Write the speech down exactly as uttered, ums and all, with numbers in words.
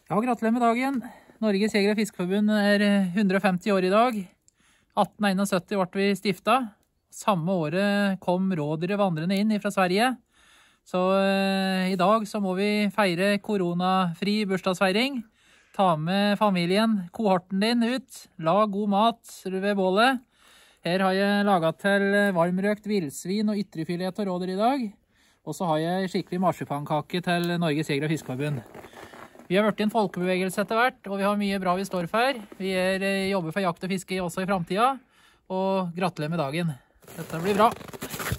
Ja, gratulerer med dagen. Norges Jeger- og Fiskerforbund er hundre og femti år i dag. atten syttién ble vi stiftet. Samme året kom rådyret vandrende inn fra Sverige. Så eh, i dag så må vi feire koronafri bursdagsfeiring. Ta med familien, kohorten din ut. Lag god mat ved bålet. Her har jeg laget til varmrøkt vildsvin og ytrefilet og rådyr i dag. Og så har jeg skikkelig marsipankake til Norges Jeger- og Fiskerforbund. Vi har vært i en folkebevegelse etter hvert, og vi har mye bra vi står for. Vi er, jobber for jakt og fiske også i fremtiden, og gratulerer med dagen. Dette blir bra.